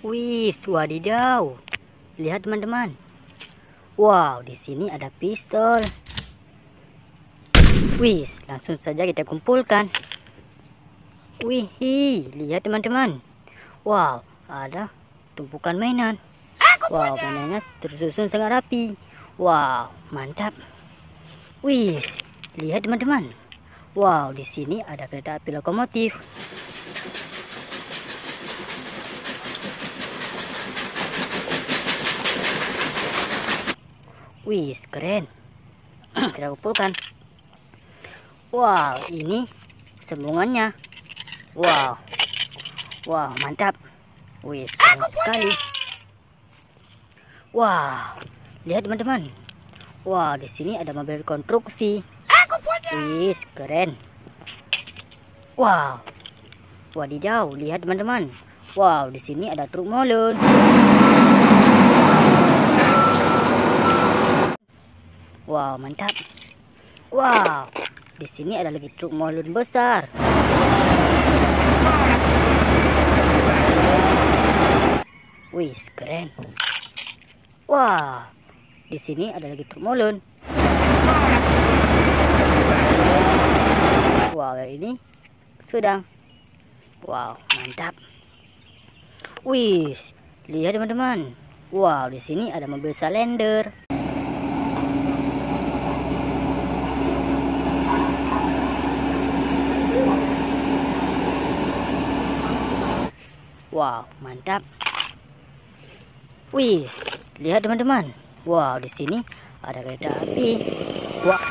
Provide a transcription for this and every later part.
Wih, wadidaw. Lihat teman-teman. Wow, di sini ada pistol. Wih, langsung saja kita kumpulkan. Wih, lihat teman-teman. Wow, ada tumpukan mainan. Wow, mainannya tersusun sangat rapi. Wow, mantap. Wih, lihat teman-teman. Wow, di sini ada kereta api lokomotif. Wih, keren. Kita kumpulkan. Wow, ini sambungannya. Wow, wow, mantap. Wih, keren sekali. Wow, lihat teman-teman. Wow, di sini ada mobil konstruksi. Wih, keren. Wow, wadidaw, lihat teman-teman. Wow, di sini ada truk molen. Wow, mantap. Wow, di sini ada lagi truk molen besar. Wih, keren. Wow, di sini ada lagi truk molen. Wow, ini sedang. Wow, mantap. Wih, lihat teman-teman. Wow, di sini ada mobil Salender. Wow, mantap. Wih, lihat teman-teman. Wow, di sini ada kereta api. Wah.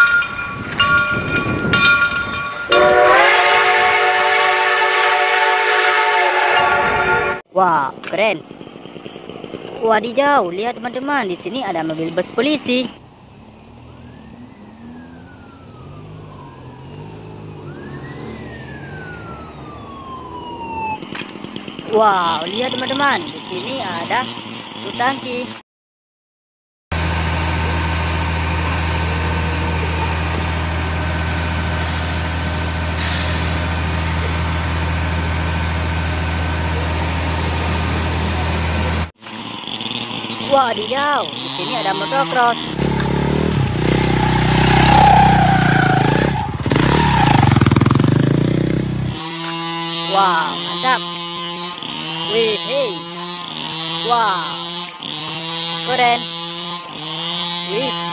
Wow, keren. Wadidaw, lihat teman-teman. Di sini ada mobil bus polisi. Wow, lihat teman-teman, di sini ada truk tangki. Wadidaw, di sini ada motocross. Wow, mantap. Wih, wow, keren. Wih.